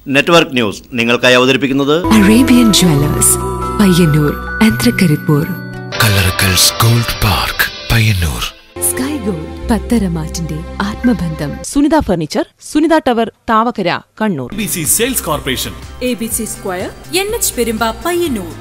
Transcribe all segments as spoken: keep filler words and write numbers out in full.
Network news നിങ്ങൾക്കായി അവതരിപ്പിക്കുന്നത് Arabian jewellers Payyanur ആൻഡ്രകരിപ്പൂർ, കല്ലറക്കൽസ് gold park Payyanur, sky gold പത്തരമാറ്റിന്റെ ആത്മബന്ധം, Sunitha furniture, Sunitha tower, Thavakkara, Kannur. A B C sales corporation, A B C square, N H Perumba, Payyanur.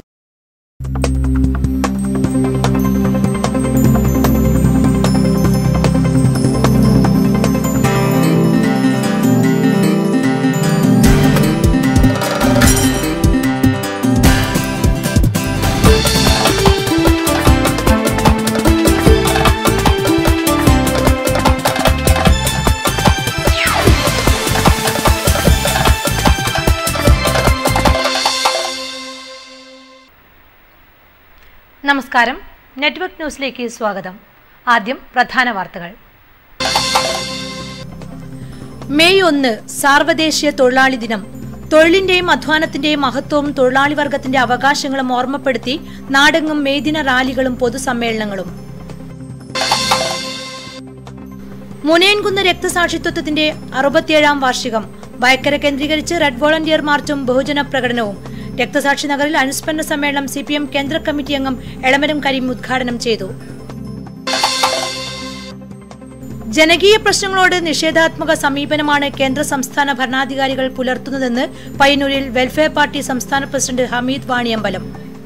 നമസ്കാരം. നെറ്റ്വർക്ക് ന്യൂസിലേക്ക് സ്വാഗതം. ആദ്യം പ്രധാന വാർത്തകൾ. മെയ് ഒന്ന് സാർവദേശീയ തൊഴിലാളി ദിനം. തൊഴിലിന്റെയും അധ്വാനത്തിന്റെയും മഹത്വവും തൊഴിലാളി വർഗത്തിന്റെ അവകാശങ്ങളും ഓർമ്മപ്പെടുത്തി നാടെങ്ങും മെയ് ദിന റാലികളും പൊതുസമ്മേളനങ്ങളും. മുനയൻകുന്ന് രക്തസാക്ഷിത്വത്തിന്റെ അറുപത്തിയേഴാം വാർഷികം. വയക്കര കേന്ദ്രീകരിച്ച് റെഡ് വോളണ്ടിയർ മാർച്ചും ബഹുജന പ്രകടനവും. രക്തസാക്ഷി നഗറിൽ അനുസ്മരണ സമ്മേളനം സി പി എം കേന്ദ്ര കമ്മിറ്റി അംഗം എളമരം കരീം ഉദ്ഘാടനം ചെയ്തു. ജനകീയ പ്രശ്നങ്ങളോട് നിഷേധാത്മക സമീപനമാണ് കേന്ദ്ര സംസ്ഥാന ഭരണാധികാരികൾ പുലർത്തുന്നതെന്ന് പയ്യന്നൂരിൽ വെൽഫെയർ പാർട്ടി സംസ്ഥാന പ്രസിഡന്റ് ഹമീദ് വാണിയമ്പലം.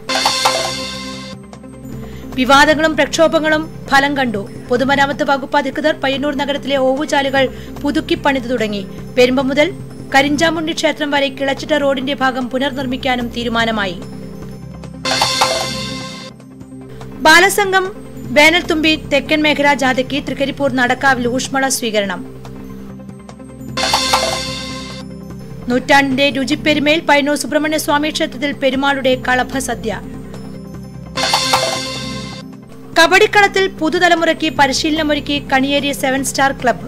വിവാദങ്ങളും പ്രക്ഷോഭങ്ങളും ഫലം കണ്ടു. പൊതുമരാമത്ത് വകുപ്പ് അധികൃതർ പയ്യന്നൂർ നഗരത്തിലെ ഓവുചാലുകൾ പുതുക്കി പണിതു തുടങ്ങി. പെരുമ്പ മുതൽ കരിഞ്ചാമുണ്ടി ക്ഷേത്രം വരെ കിളച്ചിട്ട റോഡിന്റെ ഭാഗം പുനർനിർമ്മിക്കാനും തീരുമാനമായി. ബാലസംഘം വേനൽത്തുമ്പി തെക്കൻ മേഖലാ ജാഥയ്ക്ക് തൃക്കരിപ്പൂർ നടക്കാവിൽ ഊഷ്മള സ്വീകരണം. നൂറ്റാണ്ടിന്റെ രുചിപ്പെരുമയിൽ പയ്യന്നൂർ സുബ്രഹ്മണ്യ സ്വാമി ക്ഷേത്രത്തിൽ പെരുമാളുടെ കളഭസദ്യ. കബഡിക്കളത്തിൽ പുതുതലമുറയ്ക്ക് പരിശീലനമൊരുക്കി കണിയേരി സെവൻ സ്റ്റാർ ക്ലബ്ബ്.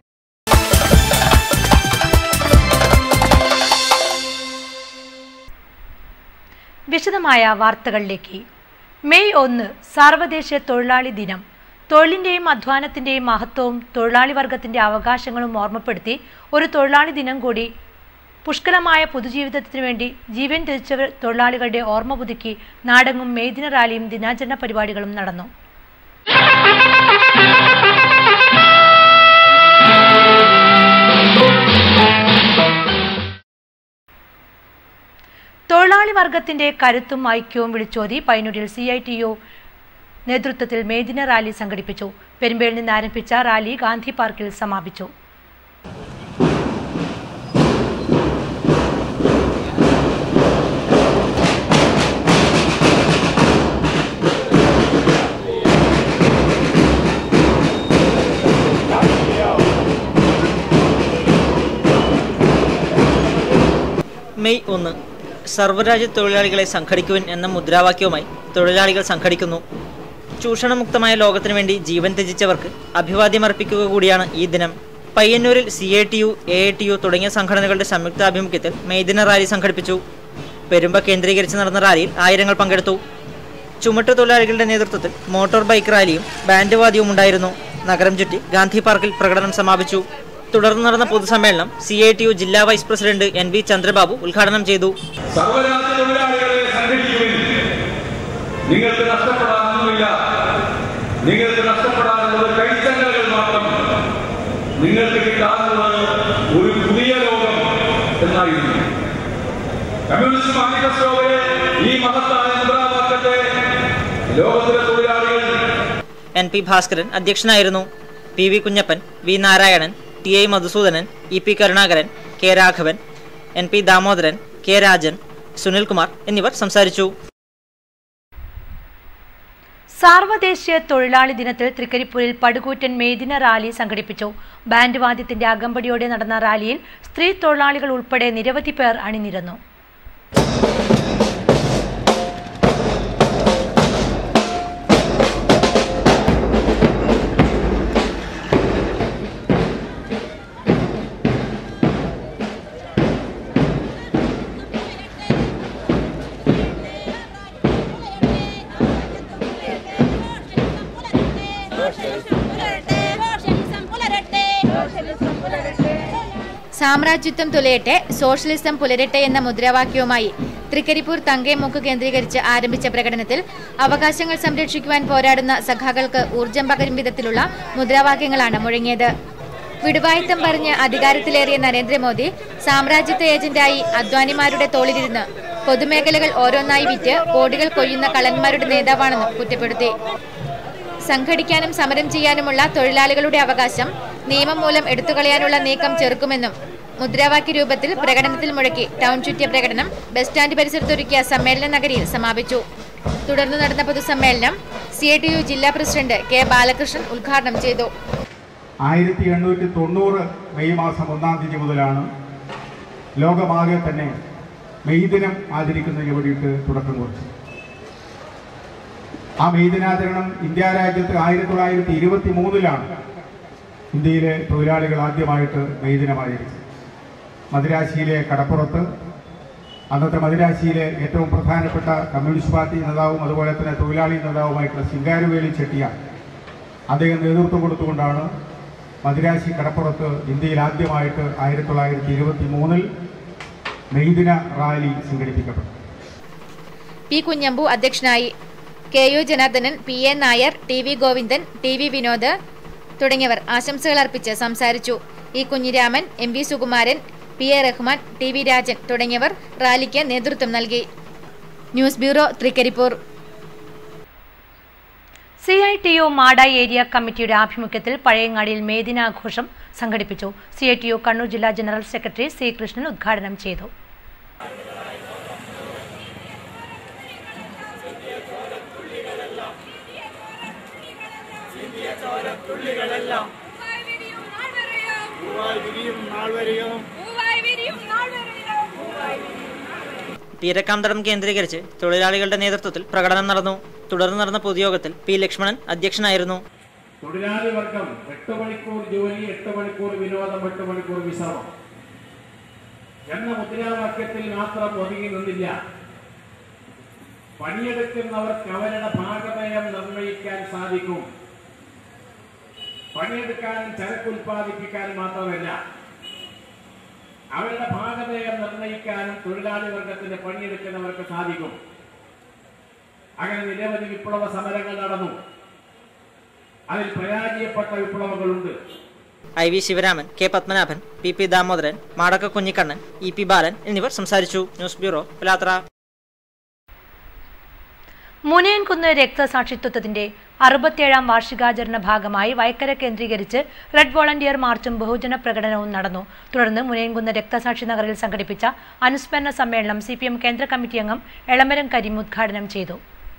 വിശദമായ വാർത്തകളിലേക്ക്. മെയ് ഒന്ന് സാർവദേശീയ തൊഴിലാളി ദിനം. തൊഴിലിന്റെയും അധ്വാനത്തിന്റെയും മഹത്വവും തൊഴിലാളി വർഗത്തിന്റെ അവകാശങ്ങളും ഓർമ്മപ്പെടുത്തി ഒരു തൊഴിലാളി ദിനം കൂടി പുഷ്കലമായ പൊതുജീവിതത്തിനു വേണ്ടി ജീവൻ ത്യജിച്ച തൊഴിലാളികളുടെ ഓർമ്മ പുതുക്കി നാടെങ്ങും മെയ് ദിന റാലിയും ദിനാചരണ പരിപാടികളും നടന്നു. തൊഴിലാളി വർഗത്തിന്റെ കരുത്തും ഐക്യവും വിളിച്ചോതി പയ്യന്നൂരിൽ സി ഐ ടി യു നേതൃത്വത്തിൽ മെയ് ദിന റാലി സംഘടിപ്പിച്ചു. പെരുമ്പയിൽ നിന്ന് ആരംഭിച്ച റാലി ഗാന്ധി പാർക്കിൽ സമാപിച്ചു. മെയ് ഒന്ന് സർവ്വരാജ്യ തൊഴിലാളികളെ സംഘടിക്കുവിൻ എന്ന മുദ്രാവാക്യവുമായി തൊഴിലാളികൾ സംഘടിക്കുന്നു. ചൂഷണമുക്തമായ ലോകത്തിനു വേണ്ടി ജീവൻ ത്യജിച്ചവർക്ക് അഭിവാദ്യമർപ്പിക്കുക കൂടിയാണ് ഈ ദിനം. പയ്യന്നൂരിൽ C A T U, A A T U തുടങ്ങിയ സംഘടനകളുടെ സംയുക്താഭിമുഖ്യത്തിൽ മെയ് ദിന റാലി സംഘടിപ്പിച്ചു. പെരുമ്പ കേന്ദ്രീകരിച്ച് നടന്ന റാലിയിൽ ആയിരങ്ങൾ പങ്കെടുത്തു. ചുമട്ടു തൊഴിലാളികളുടെ നേതൃത്വത്തിൽ മോട്ടോർ ബൈക്ക് റാലിയും ബാൻഡ് വാദ്യവും ഉണ്ടായിരുന്നു. നഗരം ചുറ്റി ഗാന്ധി പാർക്കിൽ പ്രകടനം സമാപിച്ചു. തുടർന്ന് നടന്ന പൊതുസമ്മേളനം സി ഐ ടി യു ജില്ലാ vice president N V Chandrababu ഉദ്ഘാടനം ചെയ്തു. നിങ്ങൾക്ക് നഷ്ടപ്പെടാനൊന്നുമില്ല, നിങ്ങൾക്ക് നഷ്ടപ്പെടാനുള്ളത് കൈത്തങ്ങലുകൾ മാത്രം, നിങ്ങൾക്ക് കിട്ടാനുള്ളത് ഒരു പുതിയ ലോകം എന്നായിരുന്നു. കമ്മ്യൂണിസ്റ്റ് മാനിഫെസ്റ്റോയിലെ ഈ മഹത്തായ മുദ്രാവാക്യത്തെ ലോകത്തിലെ തൊഴിലാളികൾ. എൻ പി ഭാസ്കരൻ അധ്യക്ഷനായിരുന്നു. P V Kunhappan, V Narayanan, T I Madhusoodanan, E P Karunakaran, K Raghavan, N P Damodaran, K Rajan, Sunilkumar എന്നിവർ സംസാരിച്ചു. സാർവദേശീയ തൊഴിലാളി ദിനത്തിൽ തൃക്കരിപ്പൂരിൽ പടുകൂറ്റൻ മെയ് ദിന റാലി സംഘടിപ്പിച്ചു. ബാൻഡ് വാദ്യത്തിന്റെ അകമ്പടിയോടെ നടന്ന റാലിയിൽ സ്ത്രീ തൊഴിലാളികൾ ഉൾപ്പെടെ നിരവധി പേർ അണിനിരന്നു. സാമ്രാജ്യത്വം തുലയട്ടെ, സോഷ്യലിസം പുലരട്ടെ എന്ന മുദ്രാവാക്യവുമായി തൃക്കരിപ്പൂർ തങ്കേമുക്ക് കേന്ദ്രീകരിച്ച് ആരംഭിച്ച പ്രകടനത്തിൽ അവകാശങ്ങൾ സംരക്ഷിക്കുവാൻ പോരാടുന്ന സഖാക്കൾക്ക് ഊർജം പകരും വിധത്തിലുള്ള മുദ്രാവാക്യങ്ങളാണ് മുഴങ്ങിയത്. വിടുവായുത്തം പറഞ്ഞ് അധികാരത്തിലേറിയ നരേന്ദ്രമോദി സാമ്രാജ്യത്വ ഏജന്റായി അദ്വാനിമാരുടെ തോളിലിരുന്ന് പൊതുമേഖലകൾ ഓരോന്നായി വിറ്റ് കോടികൾ കൊയ്യുന്ന കള്ളന്മാരുടെ നേതാവാണെന്നും കുറ്റപ്പെടുത്തി. സംഘടിക്കാനും സമരം ചെയ്യാനുമുള്ള തൊഴിലാളികളുടെ അവകാശം നിയമം മൂലം എടുത്തുകളയാനുള്ള നീക്കം ചെറുക്കുമെന്നും മുദ്രാവാക്യ രൂപത്തിൽ പ്രകടനത്തിൽ മുഴക്കി ടൗൺ ചുറ്റിയ പ്രകടനം ബസ് സ്റ്റാൻഡ് പരിസരത്തൊരുക്കിയ സമ്മേളന നഗരിയിൽ സമാപിച്ചു. തുടർന്ന് നടന്ന പൊതുസമ്മേളനം സി ഐ ടി യു ജില്ലാ പ്രസിഡന്റ് കെ ബാലകൃഷ്ണൻ ഉദ്ഘാടനം ചെയ്തു. ആയിരത്തി എണ്ണൂറ്റി തൊണ്ണൂറ് മെയ് മാസം ഒന്നാം തീയതി മുതലാണ് ലോകമാകെ തന്നെ മെയ് ദിനം ആചരിക്കുന്നതിന് വേണ്ടിയിട്ട് തുടക്കം കുറിച്ചു. ആ മെയ് ദിനാചരണം ഇന്ത്യ രാജ്യത്ത് ആയിരത്തി തൊള്ളായിരത്തി ഇരുപത്തി മൂന്നിലാണ് ഇന്ത്യയിലെ തൊഴിലാളികൾ ആദ്യമായിട്ട് മെയ് ദിനം ആചരിച്ചത്. മദിരാശിയിലെ കടപ്പുറത്ത് അന്നത്തെ മദിരാശിയിലെ ഏറ്റവും പ്രധാനപ്പെട്ട കമ്മ്യൂണിസ്റ്റ് പാർട്ടി നേതാവും അതുപോലെ തന്നെ തൊഴിലാളി നേതാവുമായിട്ടുള്ള സിംഗാരുവേലി ചെട്ടിയാർ അദ്ദേഹം നേതൃത്വം കൊടുത്തുകൊണ്ടാണ് മദിരാശി കടപ്പുറത്ത് ഇന്ത്യയിൽ ആദ്യമായിട്ട് ആയിരത്തി തൊള്ളായിരത്തി ഇരുപത്തി മൂന്നിൽ മെയ്ദിന റാലി സംഘടിപ്പിക്കപ്പെട്ടു. പി കുഞ്ഞമ്പു അധ്യക്ഷനായി. K U Janardhanan, P A Nair, T V Govindan, T V Vinod തുടങ്ങിയവർ ആശംസകൾ അർപ്പിച്ച് സംസാരിച്ചു. E Kunhiraman, M V Sukumaran, P A Rahman, T V Rajan തുടങ്ങിയവർ റാലിക്ക് നേതൃത്വം നൽകി. News bureau, Trikaripur. C I T U Madayi area കമ്മിറ്റിയുടെ ആഭിമുഖ്യത്തിൽ പഴയങ്ങാടിയിൽ മെയ് ദിനാഘോഷം സംഘടിപ്പിച്ചു. C I T U Kannur ജില്ലാ ജനറൽ സെക്രട്ടറി സി കൃഷ്ണൻ ഉദ്ഘാടനം ചെയ്തു. പീരക്കാംതടം കേന്ദ്രീകരിച്ച് തൊഴിലാളികളുടെ നേതൃത്വത്തിൽ പ്രകടനം നടന്നു. തുടർന്ന് നടന്ന പൊതുയോഗത്തിൽ പി ലക്ഷ്മണൻ അധ്യക്ഷനായിരുന്നു. തൊഴിലാളി വർഗം എട്ട് മണിക്കൂർ ജോലി, എട്ട് മണിക്കൂർ വിനോദം, എട്ട് മണിക്കൂർ വിശ്രമം എന്ന മുദ്രാവാക്യത്തിൽ മാത്രം ഒതുങ്ങി നിന്നില്ല. പണിയെടുക്കുന്നവർക്ക് അവരുടെ ഭാഗതയം നിർണ്ണയിക്കാൻ സാധിക്കും. പണിയെടുക്കാനും ചരക്ക് ഉൽപ്പാദിപ്പിക്കാനും മാത്രമല്ല, അവരുടെ ഭാഗതയം നിർണ്ണയിക്കാനും തൊഴിലാളി വർഗത്തിന് പണിയെടുക്കുന്നവർക്ക് സാധിക്കും. അങ്ങനെ നിരവധി വിപ്ലവ സമരങ്ങൾ നടന്നു. അതിൽ പരാജയപ്പെട്ട വിപ്ലവങ്ങളുണ്ട്. I V Sivaraman, K Padmanabhan, P P Damodaran, Madakka Kunhikannan, E P Balan എന്നിവർ സംസാരിച്ചു. News bureau, Pilathara. മുനയൻകുന്ന് രക്തസാക്ഷിത്വത്തിന്റെ അറുപത്തിയേഴാം വാർഷികാചരണ ഭാഗമായി വൈക്കര കേന്ദ്രീകരിച്ച് റെഡ് വോളണ്ടിയർ മാർച്ചും ബഹുജന പ്രകടനവും നടന്നു. തുടർന്ന് മുനയൻകുന്ന് രക്തസാക്ഷി നഗറിൽ സംഘടിപ്പിച്ച അനുസ്മരണ സമ്മേളനം സി പി എം കേന്ദ്ര കമ്മിറ്റി അംഗം എളമരം കരീം ഉദ്ഘാടനം ചെയ്തു.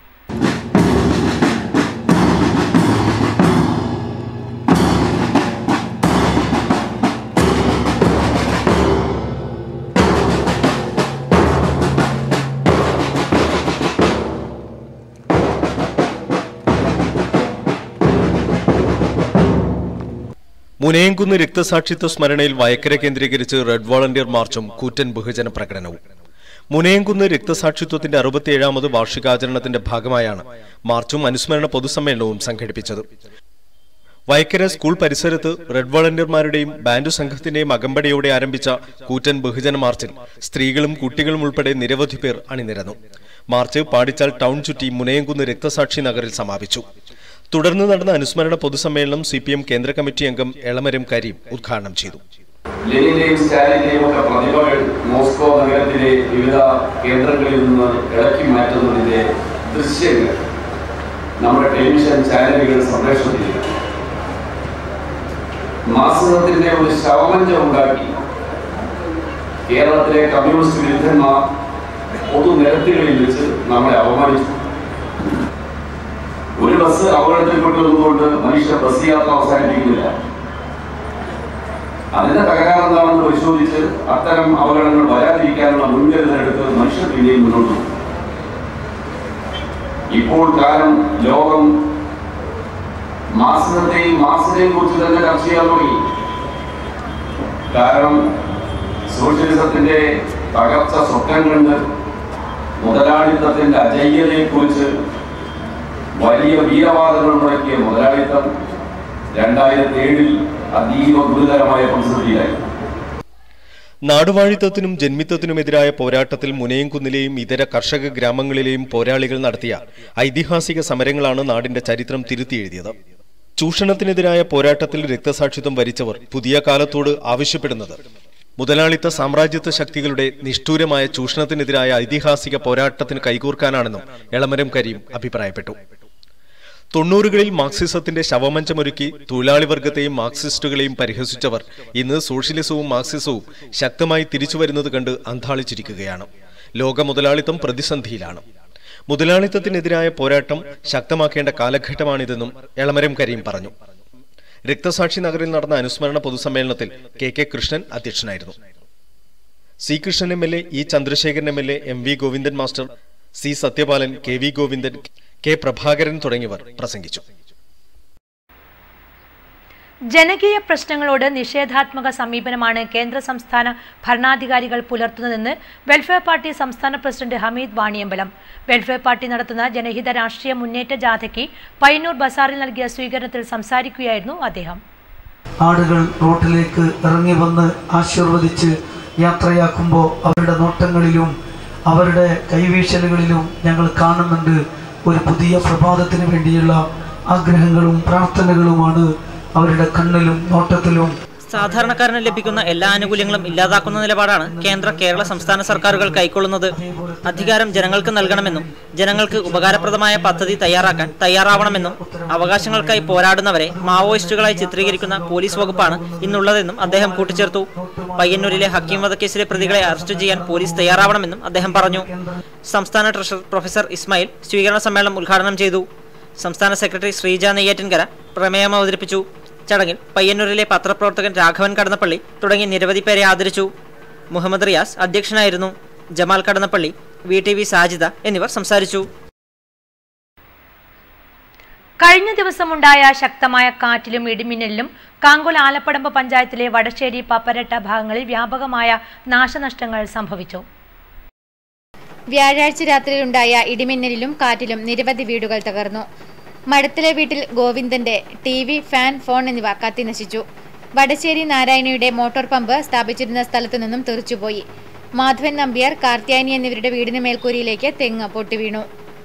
മുനയൻകുന്ന് രക്തസാക്ഷിത്വ സ്മരണയിൽ വയക്കര കേന്ദ്രീകരിച്ച് റെഡ് വോളണ്ടിയർ മാർച്ചും കൂറ്റൻ ബഹുജന പ്രകടനവും. മുനയൻകുന്ന് രക്തസാക്ഷിത്വത്തിന്റെ അറുപത്തിയേഴാമത് വാർഷികാചരണത്തിന്റെ ഭാഗമായാണ് മാർച്ചും അനുസ്മരണ പൊതുസമ്മേളനവും സംഘടിപ്പിച്ചത്. വയക്കര സ്കൂൾ പരിസരത്ത് റെഡ് വോളണ്ടിയർമാരുടെയും ബാൻഡു സംഘത്തിന്റെയും അകമ്പടിയോടെ ആരംഭിച്ച കൂറ്റൻ ബഹുജന മാർച്ചിൽ സ്ത്രീകളും കുട്ടികളും ഉൾപ്പെടെ നിരവധി പേർ അണിനിരന്നു. മാർച്ച് പാടിച്ചാൽ ടൗൺ ചുറ്റി മുനയൻകുന്ന് രക്തസാക്ഷി നഗറിൽ സമാപിച്ചു. തുടർന്ന് നടന്ന അനുസ്മരണ പൊതുസമ്മേളനം സി പി എം കേന്ദ്ര കമ്മിറ്റി അംഗം എളമരം കരീം ഉദ്ഘാടനം ചെയ്തു. ലെനിന്റെയും സ്റ്റാലിന്റെയും ഒക്കെ പ്രതിമകൾ മോസ്കോ നഗരത്തിലെ വിവിധ കേന്ദ്രങ്ങളിൽ നിന്ന് ഇളക്കി മാറ്റുന്നതിന്റെ ദൃശ്യങ്ങൾ നമ്മുടെ ടെലിവിഷൻ ചാനലുകൾ സംപ്രേഷണം ചെയ്തു. മാർക്സിസത്തിന്റെ ഒരു ശവമഞ്ചം ഉണ്ടാക്കി കേരളത്തിലെ കമ്മ്യൂണിസ്റ്റ് വിരുദ്ധന്മാർ പൊതുനിരത്തുകളിൽ വെച്ച് നമ്മളെ അപമാനിച്ചു. ഒരു ബസ് അപകടത്തിൽ കൊണ്ടുവന്നുകൊണ്ട് മനുഷ്യ ബസ് യാത്ര അവസാനിപ്പിക്കുന്നില്ല. അതിന്റെ തകരാറെന്താണെന്ന് പരിശോധിച്ച് അത്തരം അപകടങ്ങൾ വരാതിരിക്കാനുള്ള മുൻകരുതലെടുത്ത് മനുഷ്യർ പിന്നെയും മുന്നോട്ട് പോകും. ഇപ്പോൾ കാലം ലോകം മാർക്സിസത്തെയും മാർക്സിനെയും കുറിച്ച് തന്നെ ചർച്ച ചെയ്യാൻ തുടങ്ങി. കാരണം സോഷ്യലിസത്തിന്റെ തകർച്ച സ്വപ്നം കണ്ട് മുതലാളിത്തത്തിന്റെ അജയ്യതയെക്കുറിച്ച് വലിയ വീരവാദങ്ങൾ മുടക്കിയ മുതലാളിത്തം രണ്ടായിരത്തി ഏഴിൽ അതീവ ഗുരുതരമായ പ്രതിസന്ധിയിലായി. നാടുവാഴിത്തത്തിനും ജന്മിത്തത്തിനുമെതിരായ പോരാട്ടത്തിൽ മുനയംകുന്നിലെയും ഇതര കർഷക ഗ്രാമങ്ങളിലെയും പോരാളികൾ നടത്തിയ ഐതിഹാസിക സമരങ്ങളാണ് നാടിന്റെ ചരിത്രം തിരുത്തിയെഴുതിയത്. ചൂഷണത്തിനെതിരായ പോരാട്ടത്തിൽ രക്തസാക്ഷിത്വം വരിച്ചവർ പുതിയ കാലത്തോട് ആവശ്യപ്പെടുന്നത് മുതലാളിത്ത സാമ്രാജ്യത്വ ശക്തികളുടെ നിഷ്ഠൂരമായ ചൂഷണത്തിനെതിരായ ഐതിഹാസിക പോരാട്ടത്തിന് കൈകോർക്കാനാണെന്നും എളമരം കരീം അഭിപ്രായപ്പെട്ടു. തൊണ്ണൂറുകളിൽ മാർക്സിസത്തിന്റെ ശവമഞ്ചമൊരുക്കി തൊഴിലാളി വർഗത്തെയും മാർക്സിസ്റ്റുകളെയും പരിഹസിച്ചവർ ഇന്ന് സോഷ്യലിസവും മാർക്സിസവും ശക്തമായി തിരിച്ചുവരുന്നത് കണ്ട് അന്ധാളിച്ചിരിക്കുകയാണ്. ലോക മുതലാളിത്തം പ്രതിസന്ധിയിലാണ്. മുതലാളിത്തത്തിനെതിരായ പോരാട്ടം ശക്തമാക്കേണ്ട കാലഘട്ടമാണിതെന്നും എളമരം കരീം പറഞ്ഞു. രക്തസാക്ഷി നഗറിൽ നടന്ന അനുസ്മരണ പൊതുസമ്മേളനത്തിൽ കെ കെ കൃഷ്ണൻ അധ്യക്ഷനായിരുന്നു. C Krishnan M L A, E Chandrasekharan M L A, M V Govindan master, C Sathyapalan, K V Govindan, K Prabhakaran തുടങ്ങിയവർ പ്രസംഗിച്ചു. ജനകീയ പ്രശ്നങ്ങളോട് നിഷേധാത്മക സമീപനമാണ് കേന്ദ്ര സംസ്ഥാന ഭരണാധികാരികൾ പുലർത്തുന്നതെന്ന് വെൽഫെയർ പാർട്ടി സംസ്ഥാന president Hameed Vaniyambalam. Welfare party നടത്തുന്ന ജനഹിത രാഷ്ട്രീയ മുന്നേറ്റ ജാഥയ്ക്ക് പയ്യന്നൂർ ബസാറിൽ നൽകിയ സ്വീകരണത്തിൽ സംസാരിക്കുകയായിരുന്നു അദ്ദേഹം. ആളുകൾ റോഡിലേക്ക് ഇറങ്ങി വന്ന് ആശീർവദിച്ച് യാത്രയാക്കുമ്പോൾ അവരുടെ നോട്ടങ്ങളിലും അവരുടെ കൈവീശലുകളിലും ഞങ്ങൾ കാണുന്നുണ്ട് ഒരു പുതിയ പ്രഭാതത്തിന് വേണ്ടിയുള്ള ആഗ്രഹങ്ങളും പ്രാർത്ഥനകളുമാണ് അവരുടെ കണ്ണിലും നോട്ടത്തിലും. സാധാരണക്കാരന് ലഭിക്കുന്ന എല്ലാ ആനുകൂല്യങ്ങളും ഇല്ലാതാക്കുന്ന നിലപാടാണ് കേന്ദ്ര കേരള സംസ്ഥാന സർക്കാരുകൾ കൈക്കൊള്ളുന്നത്. അധികാരം ജനങ്ങൾക്ക് നൽകണമെന്നും ജനങ്ങൾക്ക് ഉപകാരപ്രദമായ പദ്ധതി തയ്യാറാക്കാൻ തയ്യാറാവണമെന്നും അവകാശങ്ങൾക്കായി പോരാടുന്നവരെ മാവോയിസ്റ്റുകളായി ചിത്രീകരിക്കുന്ന പോലീസ് വകുപ്പാണ് ഇന്നുള്ളതെന്നും അദ്ദേഹം കൂട്ടിച്ചേർത്തു. പയ്യന്നൂരിലെ ഹക്കീം വധക്കേസിലെ പ്രതികളെ അറസ്റ്റ് ചെയ്യാൻ പോലീസ് തയ്യാറാവണമെന്നും അദ്ദേഹം പറഞ്ഞു. സംസ്ഥാന ട്രഷറർ പ്രൊഫസർ ഇസ്മായിൽ സ്വീകരണ സമ്മേളനം ഉദ്ഘാടനം ചെയ്തു. സംസ്ഥാന സെക്രട്ടറി ശ്രീജ നെയ്യാറ്റിൻകര പ്രമേയം അവതരിപ്പിച്ചു. ചടങ്ങിൽ പയ്യന്നൂരിലെ പത്രപ്രവർത്തകൻ രാഘവൻ കടന്നപ്പള്ളി തുടങ്ങി നിരവധി പേരെ ആദരിച്ചു. മുഹമ്മദ് റിയാസ് അധ്യക്ഷനായിരുന്നു. Jamal Kadannappally, V T V Sajida എന്നിവർ സംസാരിച്ചു. കഴിഞ്ഞ ദിവസമുണ്ടായ ശക്തമായ കാറ്റിലും ഇടിമിന്നലിലും കാങ്കോൽ ആലപ്പടമ്പ് പഞ്ചായത്തിലെ വടശ്ശേരി പപ്പരട്ട ഭാഗങ്ങളിൽ വ്യാപകമായ നാശനഷ്ടങ്ങൾ സംഭവിച്ചു. വ്യാഴാഴ്ച രാത്രിയിലുണ്ടായ ഇടിമിന്നലിലും കാറ്റിലും നിരവധി വീടുകൾ തകർന്നു. മഠത്തിലെ വീട്ടിൽ ഗോവിന്ദന്റെ ടി വി, ഫാൻ, ഫോൺ എന്നിവ കത്തിനശിച്ചു. വടശ്ശേരി നാരായണിയുടെ മോട്ടോർ പമ്പ് സ്ഥാപിച്ചിരുന്ന സ്ഥലത്തു നിന്നും തെറിച്ചുപോയി. മാധവൻ നമ്പ്യാർ, കാർത്യായനി എന്നിവരുടെ വീടിന് മേൽക്കൂരയിലേക്ക് തെങ്ങ് പൊട്ടിവീണു.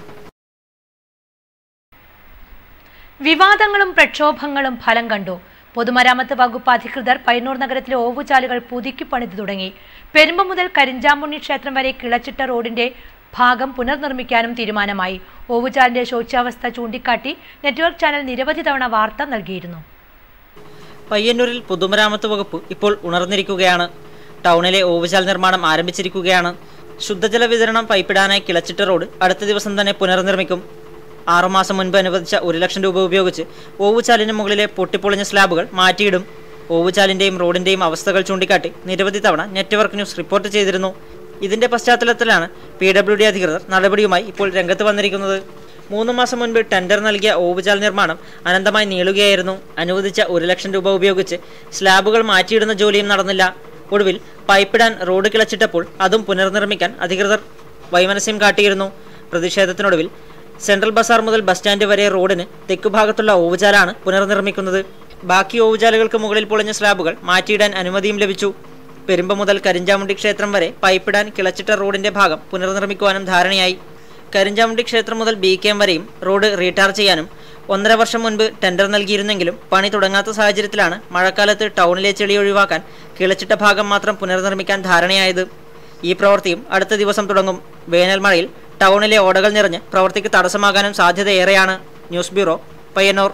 വിവാദങ്ങളും പ്രക്ഷോഭങ്ങളും ഫലം കണ്ടു. പൊതുമരാമത്ത് വകുപ്പ് അധികൃതർ പയ്യന്നൂർ നഗരത്തിലെ ഓവുചാലുകൾ പുതുക്കി പണിതു തുടങ്ങി. പെരുമ്പ മുതൽ കരിഞ്ചാമ്പുണ്ണി ക്ഷേത്രം വരെ കിളച്ചിട്ട റോഡിന്റെ ഭാഗം പുനർനിർമ്മിക്കാനും തീരുമാനമായി. ഓവുചാലിന്റെ ശോച്യാവസ്ഥ ചൂണ്ടിക്കാട്ടി നെറ്റ്വർക്ക് ചാനൽ നിരവധി തവണ വാർത്ത നൽകിയിരുന്നു. പയ്യന്നൂരിൽ പൊതുമരാമത്ത് വകുപ്പ് ഇപ്പോൾ ഉണർന്നിരിക്കുകയാണ്. ടൗണിലെ ഓവുചാൽ നിർമ്മാണം ആരംഭിച്ചിരിക്കുകയാണ്. ശുദ്ധജല വിതരണം പൈപ്പിടാനായി കിളച്ചിട്ട റോഡ് അടുത്ത ദിവസം തന്നെ പുനർനിർമ്മിക്കും. ആറുമാസം മുൻപ് അനുവദിച്ച ഒരു ലക്ഷം രൂപ ഉപയോഗിച്ച് ഓവുചാലിന് മുകളിലെ പൊട്ടിപ്പൊളിഞ്ഞ സ്ലാബുകൾ മാറ്റിയിടും. ഓവുചാലിന്റെയും റോഡിന്റെയും അവസ്ഥകൾ ചൂണ്ടിക്കാട്ടി നിരവധി തവണ നെറ്റ്വർക്ക് ന്യൂസ് റിപ്പോർട്ട് ചെയ്തിരുന്നു. ഇതിന്റെ പശ്ചാത്തലത്തിലാണ് പി ഡബ്ല്യു ഡി അധികൃതർ നടപടിയുമായി ഇപ്പോൾ രംഗത്ത് വന്നിരിക്കുന്നത്. മൂന്ന് മാസം മുൻപ് ടെൻഡർ നൽകിയ ഓവുചാൽ നിർമ്മാണം അനന്തമായി നീളുകയായിരുന്നു. അനുവദിച്ച ഒരു ലക്ഷം രൂപ ഉപയോഗിച്ച് സ്ലാബുകൾ മാറ്റിയിടുന്ന ജോലിയും നടന്നില്ല. ഒടുവിൽ പൈപ്പിടാൻ റോഡ് കിളച്ചിട്ടപ്പോൾ അതും പുനർനിർമ്മിക്കാൻ അധികൃതർ വൈമനസ്യം കാട്ടിയിരുന്നു. പ്രതിഷേധത്തിനൊടുവിൽ സെൻട്രൽ ബസാർ മുതൽ ബസ് സ്റ്റാൻഡ് വരെ റോഡിന് തെക്കുഭാഗത്തുള്ള ഓവുചാലാണ് പുനർനിർമ്മിക്കുന്നത്. ബാക്കി ഓവുചാലുകൾക്ക് മുകളിൽ പൊളിഞ്ഞ സ്ലാബുകൾ മാറ്റിയിടാൻ അനുമതിയും ലഭിച്ചു. പെരുമ്പ മുതൽ കരിഞ്ചാമുണ്ടി ക്ഷേത്രം വരെ പൈപ്പിടാൻ കിളച്ചിട്ട റോഡിന്റെ ഭാഗം പുനർനിർമ്മിക്കുവാനും ധാരണയായി. കരിഞ്ചാമുണ്ടി ക്ഷേത്രം മുതൽ ബി കെ എം വരെയും റോഡ് റീടാർ ചെയ്യാനും ഒന്നര വർഷം മുൻപ് ടെൻഡർ നൽകിയിരുന്നെങ്കിലും പണി തുടങ്ങാത്ത സാഹചര്യത്തിലാണ് മഴക്കാലത്ത് ടൗണിലെ ചെളി ഒഴിവാക്കാൻ കിളച്ചിട്ട ഭാഗം മാത്രം പുനർനിർമ്മിക്കാൻ ധാരണയായത്. ഈ പ്രവൃത്തിയും അടുത്ത ദിവസം തുടങ്ങും. വേനൽ മഴയിൽ ടൗണിലെ ഓടകൾ നിറഞ്ഞ് പ്രവൃത്തിക്ക് തടസ്സമാകാനും സാധ്യതയേറെയാണ്. News bureau, Payyanur.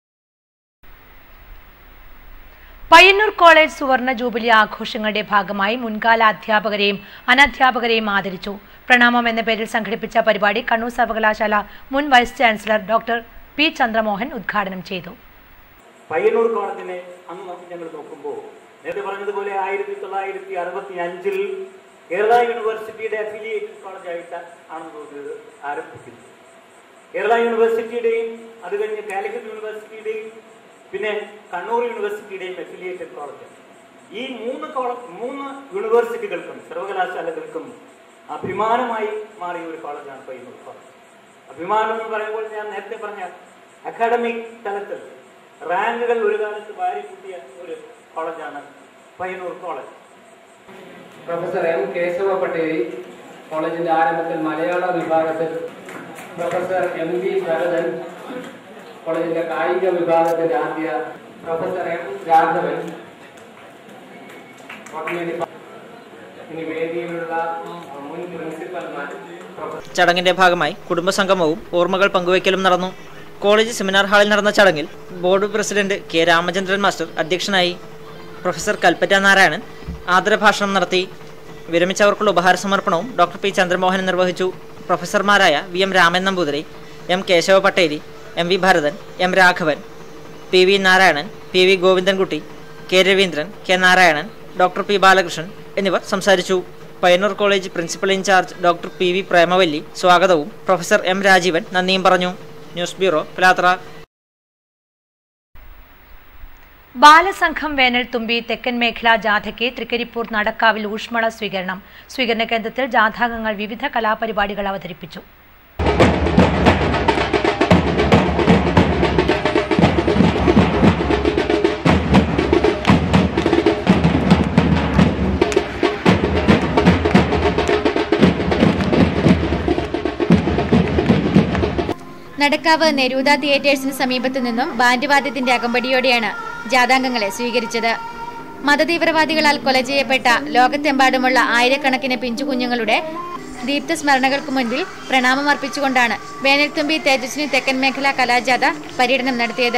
Payyanur college സുവർണ ജൂബിലി ആഘോഷങ്ങളുടെ ഭാഗമായി മുൻകാല അധ്യാപകരെയും അനധ്യാപകരെയും ആദരിച്ചു. പ്രണാമം എന്ന പേരിൽ സംഘടിപ്പിച്ച പരിപാടി കണ്ണൂർ സർവകലാശാല മുൻ vice chancellor doctor P Chandramohan ഉദ്ഘാടനം ചെയ്തു. പയ്യന്നൂർ കോളേജിനെ അന്ന് ഞങ്ങൾ നോക്കുമ്പോൾ നേരത്തെ പറഞ്ഞതുപോലെ ആയിരത്തി തൊള്ളായിരത്തി അറുപത്തി അഞ്ചിൽ കേരള യൂണിവേഴ്സിറ്റിയുടെ അഫിലിയേറ്റഡ് കോളേജായിട്ട് ആണ് ഇത് ആരംഭിക്കുന്നത്. കേരള യൂണിവേഴ്സിറ്റിയുടെയും അത് കഴിഞ്ഞ് കാലിക്കറ്റ് യൂണിവേഴ്സിറ്റിയുടെയും പിന്നെ കണ്ണൂർ യൂണിവേഴ്സിറ്റിയുടെയും അഫിലിയേറ്റഡ് കോളേജ്. ഈ മൂന്ന് കോളേജ് മൂന്ന് യൂണിവേഴ്സിറ്റികൾക്കും സർവകലാശാലകൾക്കും അഭിമാനമായി മാറിയ ഒരു കോളേജാണ് പയ്യന്നൂർ കോളേജ്. അഭിമാനം എന്ന് പറയുമ്പോൾ ഞാൻ നേരത്തെ പറഞ്ഞ അക്കാഡമിക് തലത്തിൽ റാങ്കുകൾ ഒരു കാലത്ത് വാരിക്കൂട്ടിയ ഒരു കോളേജാണ് Payyanur college. Professor M Keshava Pattery കോളേജിന്റെ ആരംഭത്തിൽ മലയാള വിഭാഗത്തിൽ, പ്രൊഫസർ എം വി ഭരതൻ കോളേജിന്റെ കായിക വിഭാഗത്തിന്റെ ആദ്യ, പ്രൊഫസർ എം രാഘവൻ ഇനി വേദിയിലുള്ള മുൻ പ്രിൻസിപ്പൽമാർ. ചടങ്ങിന്റെ ഭാഗമായി കുടുംബസംഗമവും ഓർമ്മകൾ പങ്കുവയ്ക്കലും നടന്നു. കോളേജ് സെമിനാർ ഹാളിൽ നടന്ന ചടങ്ങിൽ board president K Ramachandran master അധ്യക്ഷനായി. പ്രൊഫസർ കൽപ്പറ്റ നാരായണൻ ആദരഭാഷണം നടത്തി. വിരമിച്ചവർക്കുള്ള ഉപഹാര സമർപ്പണവും ഡോക്ടർ പി ചന്ദ്രമോഹൻ നിർവഹിച്ചു. പ്രൊഫസർമാരായ V M Raman Namboothiri, M Keshava Pattery, M V Bharathan, M Raghavan, P V Narayanan, P V Govindankutty, K Raveendran, K Narayanan, doctor P Balakrishnan എന്നിവർ സംസാരിച്ചു. Payyanur college principal in charge doctor P V Premavalli സ്വാഗതവും പ്രൊഫസർ എം രാജീവൻ നന്ദിയും പറഞ്ഞു. News bureau, Pilathara. ബാലസംഘം വേനൽ തുമ്പി തെക്കൻ മേഖലാ ജാഥയ്ക്ക് തൃക്കരിപ്പൂർ നടക്കാവിൽ ഊഷ്മള സ്വീകരണം. സ്വീകരണ കേന്ദ്രത്തിൽ ജാഥാംഗങ്ങൾ വിവിധ കലാപരിപാടികൾ അവതരിപ്പിച്ചു. നടക്കാവ് നെരൂദ തിയേറ്റേഴ്സിന് സമീപത്തു നിന്നും ബാൻഡ് വാദ്യത്തിന്റെ അകമ്പടിയോടെയാണ് ജാഥാംഗങ്ങളെ സ്വീകരിച്ചത്. മതതീവ്രവാദികളാൽ കൊല ചെയ്യപ്പെട്ട ലോകത്തെമ്പാടുമുള്ള ആയിരക്കണക്കിന് പിഞ്ചുകുഞ്ഞുങ്ങളുടെ ദീപ്തസ്മരണകൾക്ക് മുൻപിൽ പ്രണാമമർപ്പിച്ചുകൊണ്ടാണ് വേനൽത്തുമ്പി തേജസ്വിനി തെക്കൻ മേഖലാ കലാജാഥ പര്യടനം നടത്തിയത്.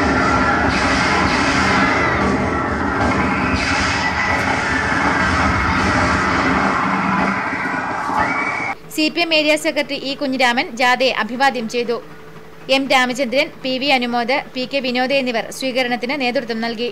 C P M area secretary E Kunhiraman ജാഥയെ അഭിവാദ്യം ചെയ്തു. M Ramachandran, P V Anumod, P K Vinod എന്നിവർ സ്വീകരണത്തിന് നേതൃത്വം നൽകി.